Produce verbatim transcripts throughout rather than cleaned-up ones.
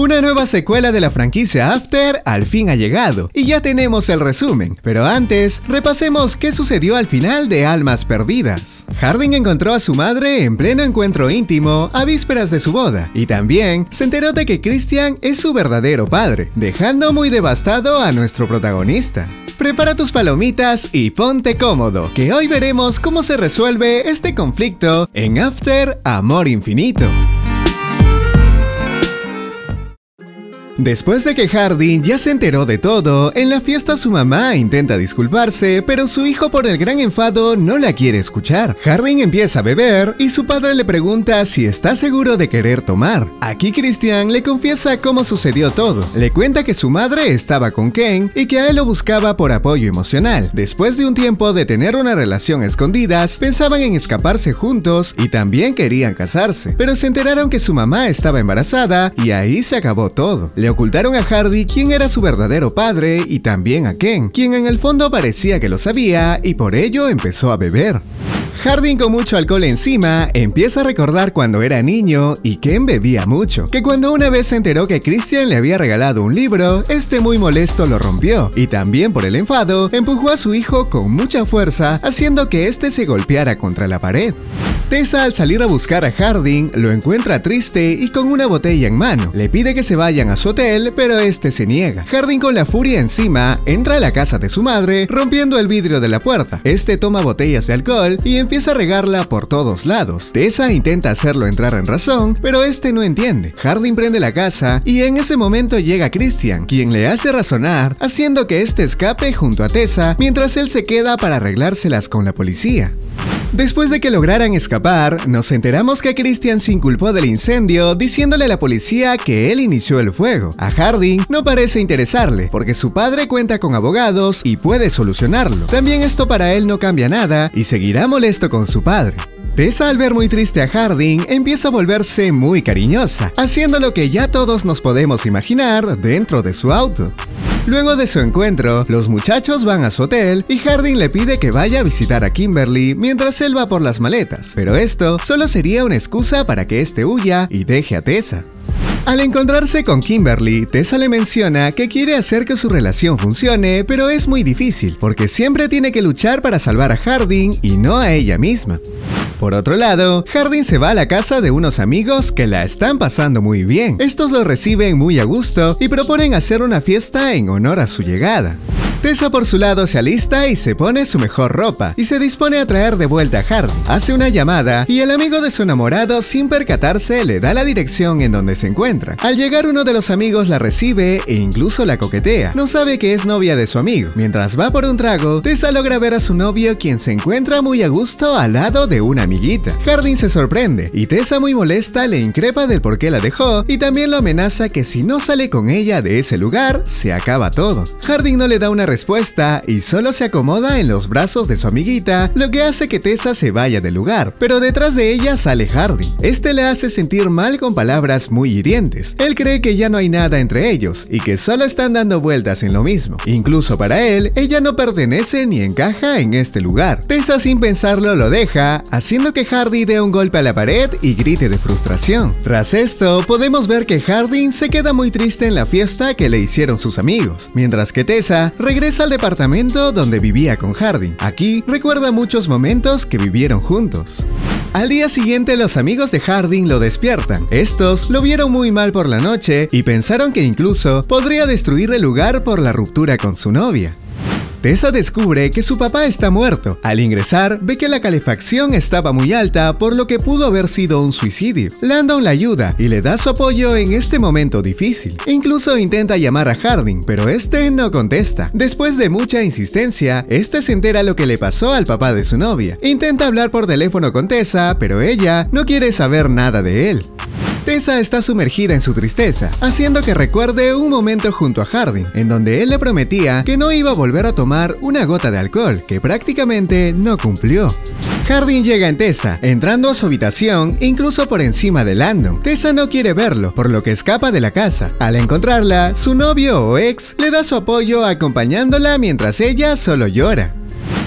Una nueva secuela de la franquicia After al fin ha llegado, y ya tenemos el resumen. Pero antes, repasemos qué sucedió al final de Almas Perdidas. Harding encontró a su madre en pleno encuentro íntimo a vísperas de su boda, y también se enteró de que Christian es su verdadero padre, dejando muy devastado a nuestro protagonista. Prepara tus palomitas y ponte cómodo, que hoy veremos cómo se resuelve este conflicto en After Amor Infinito. Después de que Harding ya se enteró de todo, en la fiesta su mamá intenta disculparse, pero su hijo por el gran enfado no la quiere escuchar. Harding empieza a beber y su padre le pregunta si está seguro de querer tomar. Aquí Christian le confiesa cómo sucedió todo. Le cuenta que su madre estaba con Ken y que a él lo buscaba por apoyo emocional. Después de un tiempo de tener una relación a escondidas, pensaban en escaparse juntos y también querían casarse. Pero se enteraron que su mamá estaba embarazada y ahí se acabó todo. Le ocultaron a Hardy quién era su verdadero padre y también a Ken, quien en el fondo parecía que lo sabía y por ello empezó a beber. Harding, con mucho alcohol encima, empieza a recordar cuando era niño y Ken bebía mucho, que cuando una vez se enteró que Christian le había regalado un libro, este muy molesto lo rompió, y también por el enfado, empujó a su hijo con mucha fuerza, haciendo que este se golpeara contra la pared. Tessa, al salir a buscar a Harding, lo encuentra triste y con una botella en mano. Le pide que se vayan a su hotel, pero este se niega. Harding, con la furia encima, entra a la casa de su madre, rompiendo el vidrio de la puerta. Este toma botellas de alcohol y empieza a regarla por todos lados. Tessa intenta hacerlo entrar en razón, pero este no entiende. Harding prende la casa y en ese momento llega Christian, quien le hace razonar, haciendo que este escape junto a Tessa, mientras él se queda para arreglárselas con la policía. Después de que lograran escapar, nos enteramos que Christian se inculpó del incendio, diciéndole a la policía que él inició el fuego. A Harding no parece interesarle, porque su padre cuenta con abogados y puede solucionarlo. También esto para él no cambia nada y seguirá molesto con su padre. Tessa, al ver muy triste a Harding, empieza a volverse muy cariñosa, haciendo lo que ya todos nos podemos imaginar dentro de su auto. Luego de su encuentro, los muchachos van a su hotel y Harding le pide que vaya a visitar a Kimberly mientras él va por las maletas, pero esto solo sería una excusa para que este huya y deje a Tessa. Al encontrarse con Kimberly, Tessa le menciona que quiere hacer que su relación funcione, pero es muy difícil, porque siempre tiene que luchar para salvar a Harding y no a ella misma. Por otro lado, Harding se va a la casa de unos amigos que la están pasando muy bien. Estos lo reciben muy a gusto y proponen hacer una fiesta en honor a su llegada. Tessa, por su lado, se alista y se pone su mejor ropa y se dispone a traer de vuelta a Harding. Hace una llamada y el amigo de su enamorado, sin percatarse, le da la dirección en donde se encuentra. Al llegar, uno de los amigos la recibe e incluso la coquetea. No sabe que es novia de su amigo. Mientras va por un trago, Tessa logra ver a su novio, quien se encuentra muy a gusto al lado de una amiguita. Harding se sorprende y Tessa, muy molesta, le increpa del por qué la dejó y también lo amenaza que si no sale con ella de ese lugar, se acaba todo. Harding no le da una respuesta y solo se acomoda en los brazos de su amiguita, lo que hace que Tessa se vaya del lugar, pero detrás de ella sale Harding. Este le hace sentir mal con palabras muy hirientes. Él cree que ya no hay nada entre ellos y que solo están dando vueltas en lo mismo. Incluso para él, ella no pertenece ni encaja en este lugar. Tessa, sin pensarlo, lo deja, haciendo que Harding dé un golpe a la pared y grite de frustración. Tras esto, podemos ver que Harding se queda muy triste en la fiesta que le hicieron sus amigos, mientras que Tessa regresa Regresa al departamento donde vivía con Harding. Aquí recuerda muchos momentos que vivieron juntos. Al día siguiente, los amigos de Harding lo despiertan. Estos lo vieron muy mal por la noche y pensaron que incluso podría destruir el lugar por la ruptura con su novia. Tessa descubre que su papá está muerto. Al ingresar, ve que la calefacción estaba muy alta, por lo que pudo haber sido un suicidio. Landon la ayuda y le da su apoyo en este momento difícil. Incluso intenta llamar a Harding, pero este no contesta. Después de mucha insistencia, este se entera lo que le pasó al papá de su novia. Intenta hablar por teléfono con Tessa, pero ella no quiere saber nada de él. Tessa está sumergida en su tristeza, haciendo que recuerde un momento junto a Harding, en donde él le prometía que no iba a volver a tomar una gota de alcohol, que prácticamente no cumplió. Harding llega en Tessa, entrando a su habitación incluso por encima de Landon. Tessa no quiere verlo, por lo que escapa de la casa. Al encontrarla, su novio o ex le da su apoyo acompañándola mientras ella solo llora.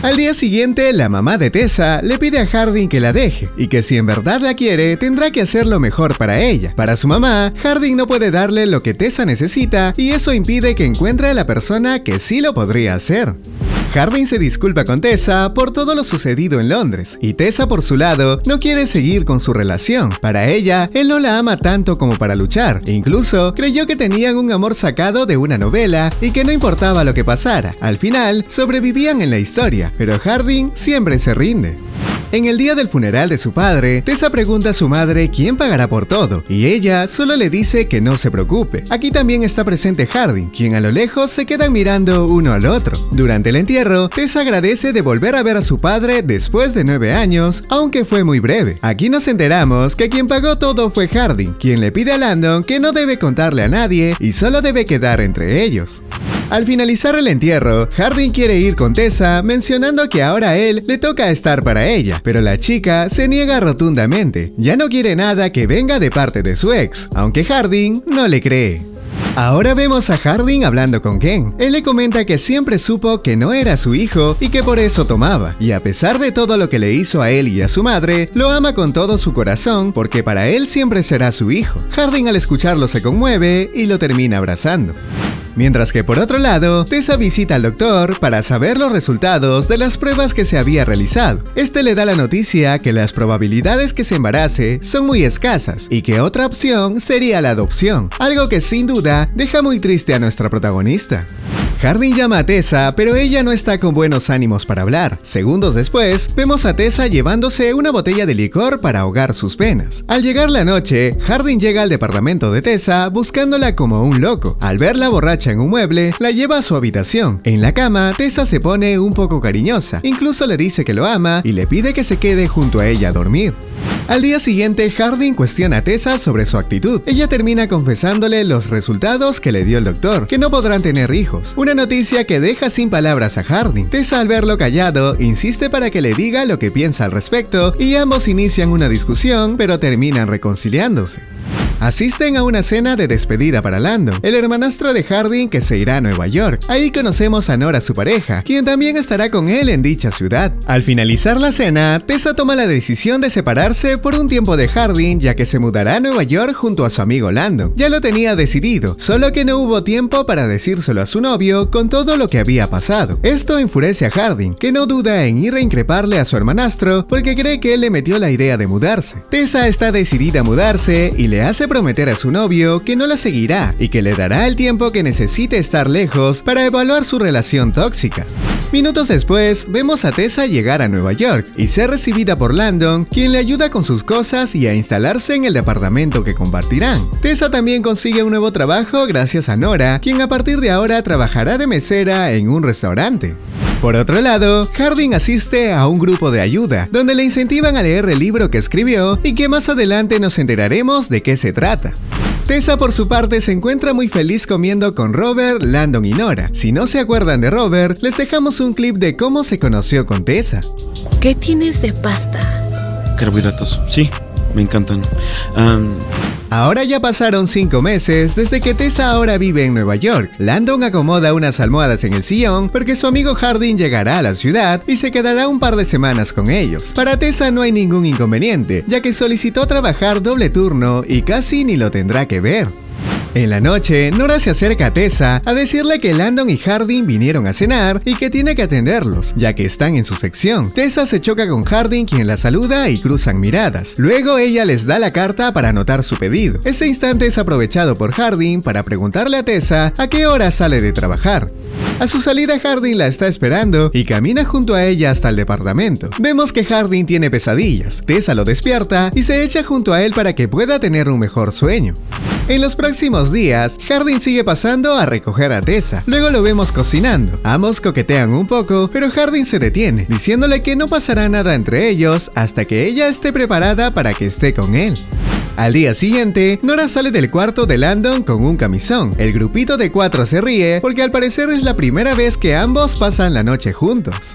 Al día siguiente, la mamá de Tessa le pide a Hardin que la deje, y que si en verdad la quiere, tendrá que hacer lo mejor para ella. Para su mamá, Hardin no puede darle lo que Tessa necesita, y eso impide que encuentre a la persona que sí lo podría hacer. Hardin se disculpa con Tessa por todo lo sucedido en Londres, y Tessa por su lado no quiere seguir con su relación. Para ella, él no la ama tanto como para luchar, e incluso creyó que tenían un amor sacado de una novela y que no importaba lo que pasara. Al final, sobrevivían en la historia, pero Hardin siempre se rinde. En el día del funeral de su padre, Tessa pregunta a su madre quién pagará por todo, y ella solo le dice que no se preocupe. Aquí también está presente Hardin, quien a lo lejos se quedan mirando uno al otro. Durante el entierro, Tessa agradece de volver a ver a su padre después de nueve años, aunque fue muy breve. Aquí nos enteramos que quien pagó todo fue Hardin, quien le pide a Landon que no debe contarle a nadie y solo debe quedar entre ellos. Al finalizar el entierro, Hardin quiere ir con Tessa, mencionando que ahora a él le toca estar para ella, pero la chica se niega rotundamente. Ya no quiere nada que venga de parte de su ex, aunque Hardin no le cree. Ahora vemos a Hardin hablando con Ken. Él le comenta que siempre supo que no era su hijo y que por eso tomaba, y a pesar de todo lo que le hizo a él y a su madre, lo ama con todo su corazón porque para él siempre será su hijo. Hardin al escucharlo se conmueve y lo termina abrazando. Mientras que por otro lado, Tessa visita al doctor para saber los resultados de las pruebas que se había realizado. Este le da la noticia que las probabilidades que se embarace son muy escasas y que otra opción sería la adopción, algo que sin duda deja muy triste a nuestra protagonista. Hardin llama a Tessa, pero ella no está con buenos ánimos para hablar. Segundos después, vemos a Tessa llevándose una botella de licor para ahogar sus penas. Al llegar la noche, Hardin llega al departamento de Tessa buscándola como un loco. Al verla borracha en un mueble, la lleva a su habitación. En la cama, Tessa se pone un poco cariñosa. Incluso le dice que lo ama y le pide que se quede junto a ella a dormir. Al día siguiente, Hardin cuestiona a Tessa sobre su actitud. Ella termina confesándole los resultados que le dio el doctor, que no podrán tener hijos. Una noticia que deja sin palabras a Hardin. Tessa, al verlo callado, insiste para que le diga lo que piensa al respecto y ambos inician una discusión, pero terminan reconciliándose. Asisten a una cena de despedida para Landon, el hermanastro de Hardin que se irá a Nueva York. Ahí conocemos a Nora, su pareja, quien también estará con él en dicha ciudad. Al finalizar la cena, Tessa toma la decisión de separarse por un tiempo de Hardin, ya que se mudará a Nueva York junto a su amigo Landon. Ya lo tenía decidido, solo que no hubo tiempo para decírselo a su novio con todo lo que había pasado. Esto enfurece a Hardin, que no duda en ir a increparle a su hermanastro porque cree que él le metió la idea de mudarse. Tessa está decidida a mudarse y le hace prometer a su novio que no la seguirá y que le dará el tiempo que necesite estar lejos para evaluar su relación tóxica. Minutos después, vemos a Tessa llegar a Nueva York y ser recibida por Landon, quien le ayuda con sus cosas y a instalarse en el departamento que compartirán. Tessa también consigue un nuevo trabajo gracias a Nora, quien a partir de ahora trabajará de mesera en un restaurante. Por otro lado, Hardin asiste a un grupo de ayuda, donde le incentivan a leer el libro que escribió y que más adelante nos enteraremos de qué se trata. Tessa por su parte se encuentra muy feliz comiendo con Robert, Landon y Nora. Si no se acuerdan de Robert, les dejamos un clip de cómo se conoció con Tessa. ¿Qué tienes de pasta? Carbohidratos, sí, me encantan. Um... Ahora ya pasaron cinco meses desde que Tessa ahora vive en Nueva York. Landon acomoda unas almohadas en el sillón porque su amigo Hardin llegará a la ciudad y se quedará un par de semanas con ellos. Para Tessa no hay ningún inconveniente, ya que solicitó trabajar doble turno y casi ni lo tendrá que ver. En la noche, Nora se acerca a Tessa a decirle que Landon y Hardin vinieron a cenar y que tiene que atenderlos, ya que están en su sección. Tessa se choca con Hardin, quien la saluda y cruzan miradas. Luego ella les da la carta para anotar su pedido. Ese instante es aprovechado por Hardin para preguntarle a Tessa a qué hora sale de trabajar. A su salida, Hardin la está esperando y camina junto a ella hasta el departamento. Vemos que Hardin tiene pesadillas. Tessa lo despierta y se echa junto a él para que pueda tener un mejor sueño. En los próximos días, Hardin sigue pasando a recoger a Tessa. Luego lo vemos cocinando. Ambos coquetean un poco, pero Hardin se detiene, diciéndole que no pasará nada entre ellos hasta que ella esté preparada para que esté con él. Al día siguiente, Nora sale del cuarto de Landon con un camisón. El grupito de cuatro se ríe porque al parecer es la primera vez que ambos pasan la noche juntos.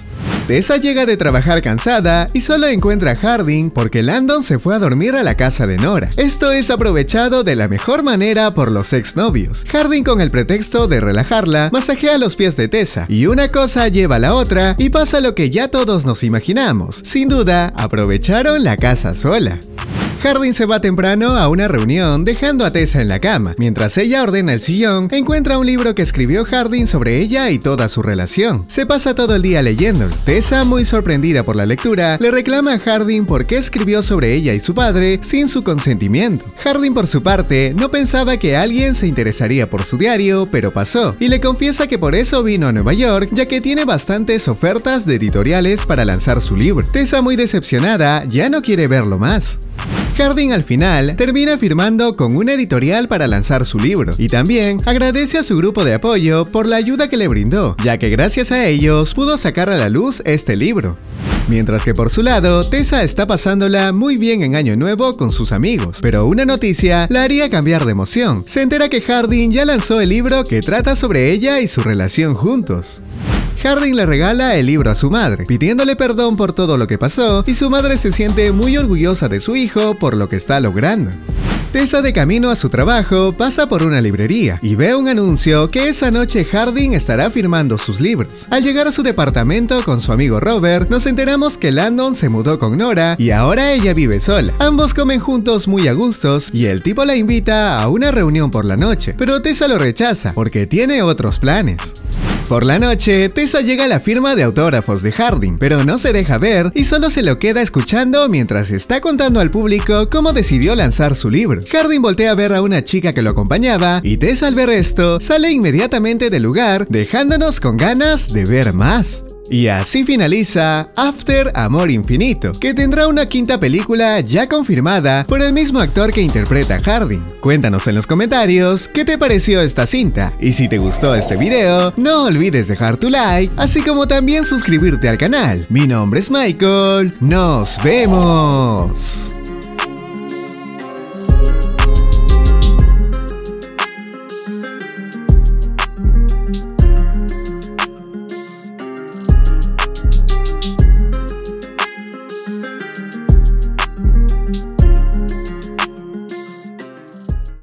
Tessa llega de trabajar cansada y solo encuentra a Harding porque Landon se fue a dormir a la casa de Nora. Esto es aprovechado de la mejor manera por los exnovios. Harding, con el pretexto de relajarla, masajea los pies de Tessa, y una cosa lleva a la otra y pasa lo que ya todos nos imaginamos. Sin duda, aprovecharon la casa sola. Harding se va temprano a una reunión dejando a Tessa en la cama. Mientras ella ordena el sillón, encuentra un libro que escribió Harding sobre ella y toda su relación. Se pasa todo el día leyéndolo. Tessa, muy sorprendida por la lectura, le reclama a Harding por qué escribió sobre ella y su padre sin su consentimiento. Harding, por su parte, no pensaba que alguien se interesaría por su diario, pero pasó, y le confiesa que por eso vino a Nueva York, ya que tiene bastantes ofertas de editoriales para lanzar su libro. Tessa, muy decepcionada, ya no quiere verlo más. Harding al final termina firmando con una editorial para lanzar su libro, y también agradece a su grupo de apoyo por la ayuda que le brindó, ya que gracias a ellos pudo sacar a la luz este libro. Mientras que por su lado, Tessa está pasándola muy bien en Año Nuevo con sus amigos, pero una noticia la haría cambiar de emoción. Se entera que Harding ya lanzó el libro que trata sobre ella y su relación juntos. Harding le regala el libro a su madre, pidiéndole perdón por todo lo que pasó, y su madre se siente muy orgullosa de su hijo por lo que está logrando. Tessa, de camino a su trabajo, pasa por una librería y ve un anuncio que esa noche Harding estará firmando sus libros. Al llegar a su departamento con su amigo Robert, nos enteramos que Landon se mudó con Nora y ahora ella vive sola. Ambos comen juntos muy a gustos y el tipo la invita a una reunión por la noche, pero Tessa lo rechaza porque tiene otros planes. Por la noche, Tessa llega a la firma de autógrafos de Harding, pero no se deja ver y solo se lo queda escuchando mientras está contando al público cómo decidió lanzar su libro. Harding voltea a ver a una chica que lo acompañaba y Tessa, al ver esto, sale inmediatamente del lugar, dejándonos con ganas de ver más. Y así finaliza After Amor Infinito, que tendrá una quinta película ya confirmada por el mismo actor que interpreta a Harding. Cuéntanos en los comentarios qué te pareció esta cinta, y si te gustó este video, no olvides dejar tu like, así como también suscribirte al canal. Mi nombre es Michael, ¡nos vemos!